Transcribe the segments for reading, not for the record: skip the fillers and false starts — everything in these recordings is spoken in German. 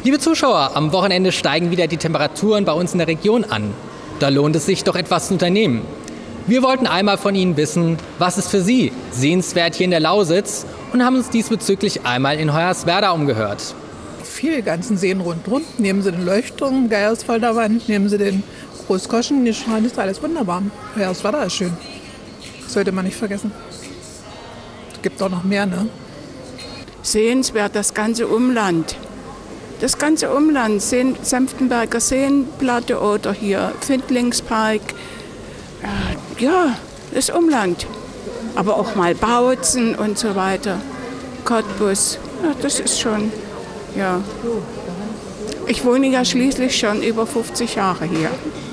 Liebe Zuschauer, am Wochenende steigen wieder die Temperaturen bei uns in der Region an. Da lohnt es sich doch etwas zu unternehmen. Wir wollten einmal von Ihnen wissen, was ist für Sie sehenswert hier in der Lausitz und haben uns diesbezüglich einmal in Hoyerswerda umgehört. Viele ganzen Seen rundherum. Nehmen Sie den Leuchtturm, Geiersfelder Wand, nehmen Sie den Großkoschen, die Schrein, ist alles wunderbar. Hoyerswerda ist schön. Das sollte man nicht vergessen. Es gibt auch noch mehr, ne? Sehenswert das ganze Umland. Das ganze Umland, Senftenberger Seenplatte oder hier Findlingspark. Ja, das Umland. Aber auch mal Bautzen und so weiter. Cottbus, ja, das ist schon, ja. Ich wohne ja schließlich schon über 50 Jahre hier.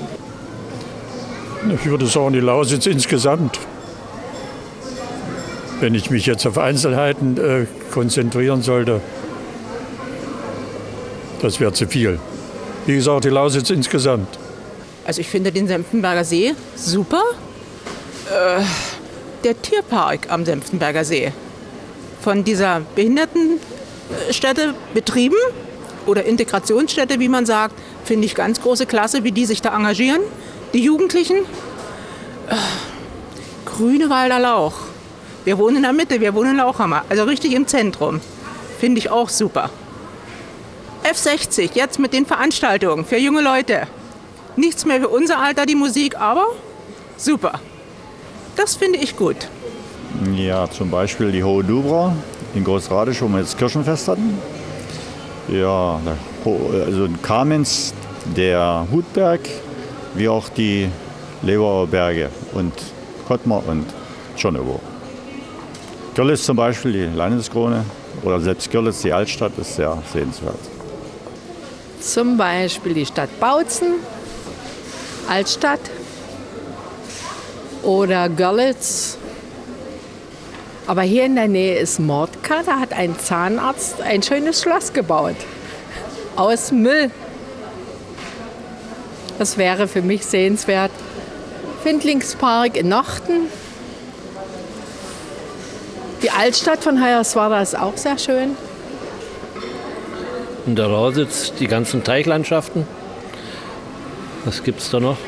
Ich würde sagen, die Lausitz insgesamt. Wenn ich mich jetzt auf Einzelheiten konzentrieren sollte, das wäre zu viel. Wie gesagt, die Lausitz insgesamt. Also ich finde den Senftenberger See super. Der Tierpark am Senftenberger See, von dieser Behindertenstätte betrieben oder Integrationsstätte, wie man sagt, finde ich ganz große Klasse, wie die sich da engagieren. Die Jugendlichen. Grünewalder Lauch. Wir wohnen in der Mitte, wir wohnen in Lauchhammer, also richtig im Zentrum. Finde ich auch super. F60, jetzt mit den Veranstaltungen für junge Leute. Nichts mehr für unser Alter, die Musik, aber super. Das finde ich gut. Ja, zum Beispiel die Hohe Dubra in Großradisch, wo wir jetzt Kirchenfest hatten. Ja, also in Kamenz der Hutberg, wie auch die Leeuwer Berge und Kottmar und Tschernowo. Görlitz zum Beispiel, die Landeskrone, oder selbst Görlitz, die Altstadt, ist sehr sehenswert. Zum Beispiel die Stadt Bautzen, Altstadt oder Görlitz. Aber hier in der Nähe ist Mordka, da hat ein Zahnarzt ein schönes Schloss gebaut. Aus Müll. Das wäre für mich sehenswert. Findlingspark in Nochten. Die Altstadt von Hoyerswerda ist auch sehr schön. In der Lausitz die ganzen Teichlandschaften. Was gibt es da noch?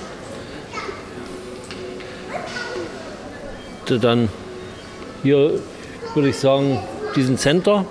Dann hier würde ich sagen, diesen Center.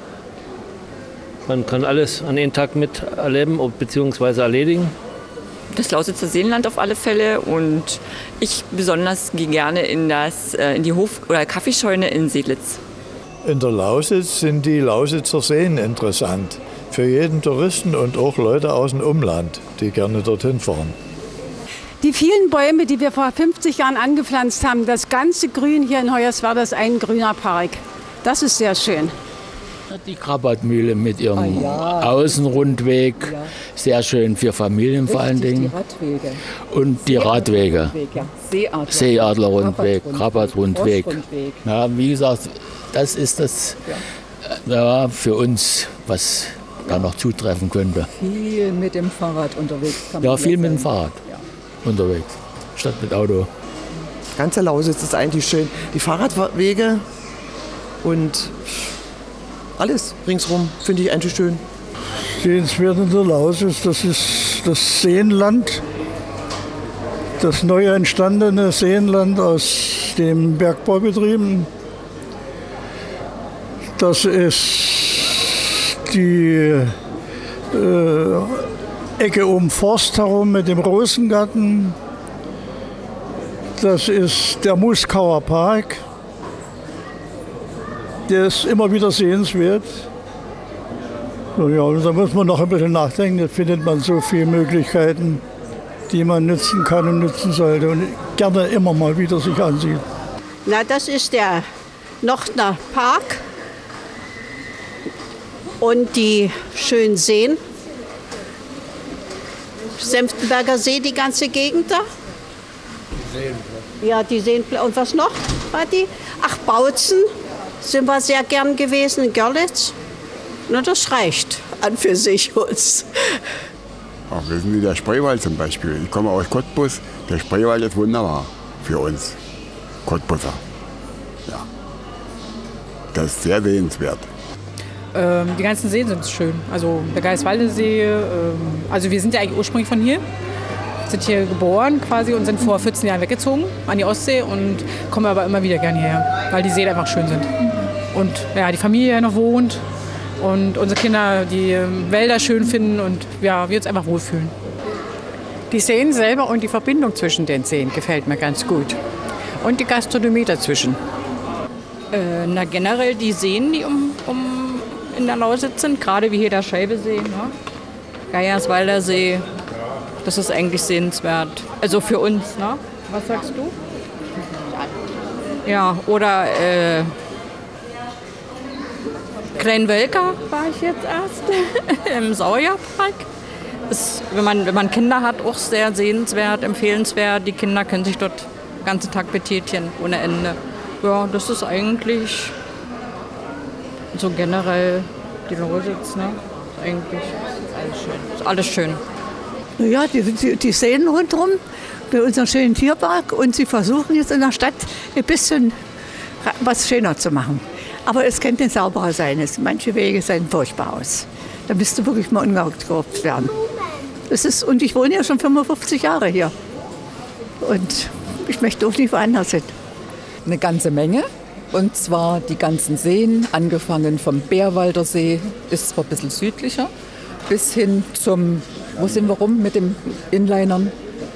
Man kann alles an einem Tag miterleben bzw. erledigen. Das Lausitzer Seenland auf alle Fälle und ich besonders gehe gerne in die Hof- oder Kaffeescheune in Seelitz. In der Lausitz sind die Lausitzer Seen interessant. Für jeden Touristen und auch Leute aus dem Umland, die gerne dorthin fahren. Die vielen Bäume, die wir vor 50 Jahren angepflanzt haben, das ganze Grün hier in Hoyerswerda ist ein grüner Park. Das ist sehr schön. Die Krabbertmühle mit ihrem Außenrundweg, sehr schön für Familien vor allen Dingen. Die Radwege. Und die Radwege. Seeadlerrundweg, Krabbertrundweg. Ja, wie gesagt, das ist das für uns, was da noch zutreffen könnte. Viel mit dem Fahrrad unterwegs. Ja, viel mit dem Fahrrad unterwegs, statt mit Auto. Die ganze Lausitz ist eigentlich schön. Die Fahrradwege und alles ringsrum finde ich eigentlich schön. Sehenswert in der Lausitz, das ist das Seenland. Das neu entstandene Seenland aus den Bergbaubetrieben. Das ist die Ecke um Forst herum mit dem Rosengarten. Das ist der Muskauer Park. Der ist immer wieder sehenswert. Ja, da muss man noch ein bisschen nachdenken. Da findet man so viele Möglichkeiten, die man nutzen kann und nutzen sollte und gerne immer mal wieder sich ansieht. Na, das ist der Nochtner Park und die schönen Seen. Senftenberger See, die ganze Gegend da. Ja, die Seen. Und was noch, Vati? Ach, Bautzen sind wir sehr gern gewesen in Görlitz. Na, das reicht an für sich uns. Ach, wissen Sie, der Spreewald zum Beispiel. Ich komme aus Cottbus. Der Spreewald ist wunderbar für uns Cottbuser. Ja. Das ist sehr sehenswert. Die ganzen Seen sind schön. Also der Geierswalder See, also wir sind ja eigentlich ursprünglich von hier, sind hier geboren quasi und sind vor 14 Jahren weggezogen an die Ostsee und kommen aber immer wieder gerne hierher, weil die Seen einfach schön sind. Und ja, die Familie hier noch wohnt und unsere Kinder die Wälder schön finden und ja, wir uns einfach wohlfühlen. Die Seen selber und die Verbindung zwischen den Seen gefällt mir ganz gut. Und die Gastronomie dazwischen. Na generell die Seen, die in der Lausitz sind, gerade wie hier der Scheibesee, ne? Geierswalder See, das ist eigentlich sehenswert. Also für uns, ne? Was sagst du? Ja, oder Kleinwölker war ich jetzt erst im Sauerpark. Ist, wenn man Kinder hat, auch sehr sehenswert, empfehlenswert. Die Kinder können sich dort den ganzen Tag betätigen, ohne Ende. Ja, das ist eigentlich so generell die Lausitz, ne? Ist eigentlich alles schön. Ist alles schön. Ja, die Seen rundherum bei unserem schönen Tierpark und sie versuchen jetzt in der Stadt ein bisschen was schöner zu machen. Aber es könnte sauberer sein. Manche Wege sehen furchtbar aus. Da müsste wirklich mal umgeklopft werden. Und ich wohne ja schon 55 Jahre hier. Und ich möchte auch nicht woanders hin. Eine ganze Menge. Und zwar die ganzen Seen, angefangen vom Bärwalder See, ist zwar ein bisschen südlicher, bis hin zum, wo sind wir rum mit den Inlinern?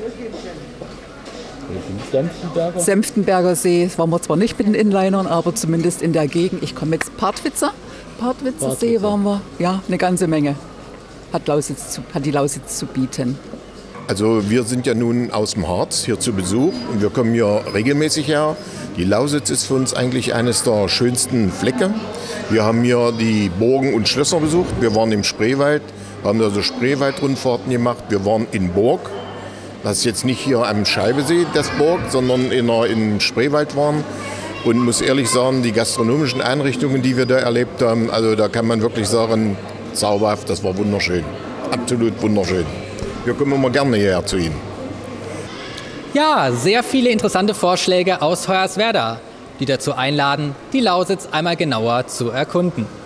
Senftenberger See, waren wir zwar nicht mit den Inlinern, aber zumindest in der Gegend. Ich komme jetzt Partwitzer See waren wir, ja, eine ganze Menge. Hat die Lausitz zu bieten. Also wir sind ja nun aus dem Harz hier zu Besuch und wir kommen hier regelmäßig her. Die Lausitz ist für uns eigentlich eines der schönsten Flecke. Wir haben hier die Burgen und Schlösser besucht. Wir waren im Spreewald, haben also Spreewaldrundfahrten gemacht. Wir waren in Burg. Das ist jetzt nicht hier am Scheibesee, das Burg, sondern in Spreewald waren. Und muss ehrlich sagen, die gastronomischen Einrichtungen, die wir da erlebt haben, also da kann man wirklich sagen, zauberhaft, das war wunderschön. Absolut wunderschön. Wir kommen immer gerne hierher zu Ihnen. Ja, sehr viele interessante Vorschläge aus Hoyerswerda, die dazu einladen, die Lausitz einmal genauer zu erkunden.